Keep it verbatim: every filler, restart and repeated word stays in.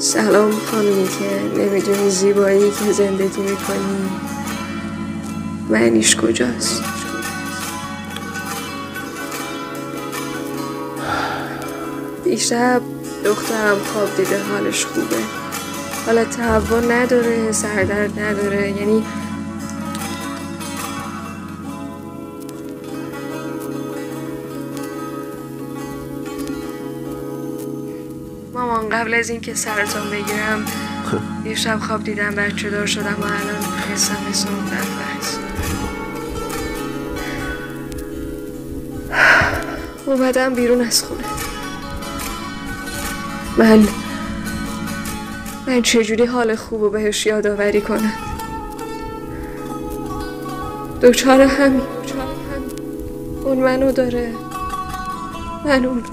سلام خانومی که نمیدونی زیبایی که زندگی میکنی معنیش کجاست؟ دیشب دخترم خواب دیده، حالش خوبه، حالا تهوع نداره، سردرد نداره، یعنی مامان قبل از اینکه سرطان بگیرم یه شب خواب دیدم بچه دار شدم و الان حسم حسم دفعه است. اومدم بیرون از خونه. من من چجوری حال خوب رو بهش یادآوری کنم؟ دوچار همین اون منو داره، من اونو.